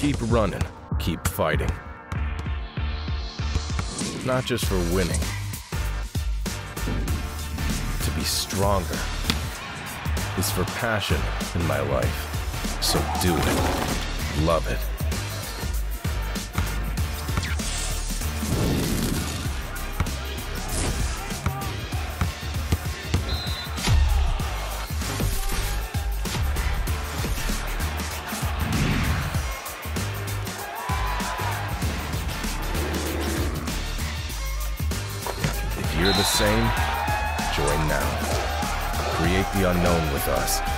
Keep running, keep fighting. Not just for winning. To be stronger is for passion in my life. So do it. Love it. If you're the same, join now. Create the unknown with us.